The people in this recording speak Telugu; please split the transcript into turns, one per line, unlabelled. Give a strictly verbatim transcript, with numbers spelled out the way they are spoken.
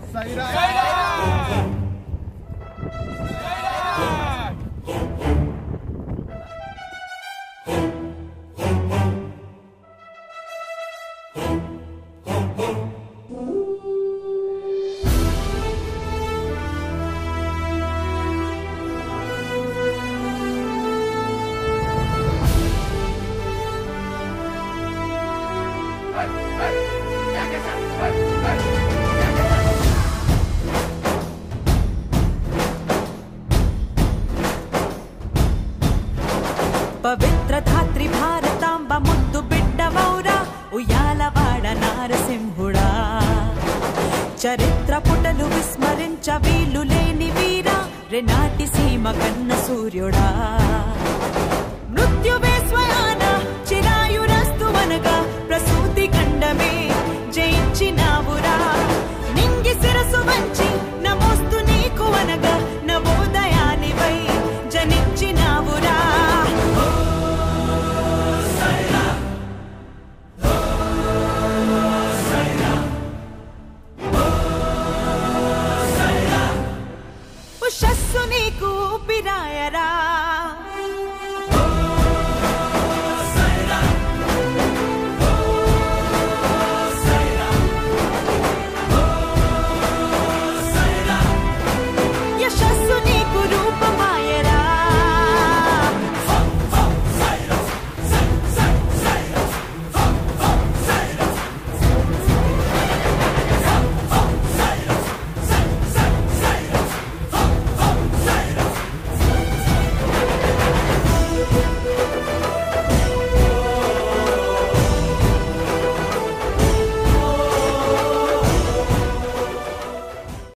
సైరా
పవిత్ర ధాత్రి భారతాంబ ముద్దు బిడ్డవౌరా ఉయ్యాలవాడ నారసింహుడా చరిత్ర పుటలు విస్మరించ వీలు లేని వీరా రెనాటి సీమ కన్న సూర్యుడా మృత్యువే స్వయాన చిరాయురస్తువనగా ప్రసూతి ఖండమే జయించినావురా నింగి శిరసు వంచి నమోస్తు నీకు అనగా నవోదయానివై జనించినావురా ఉషస్సు నీకు ఊపిరాయరా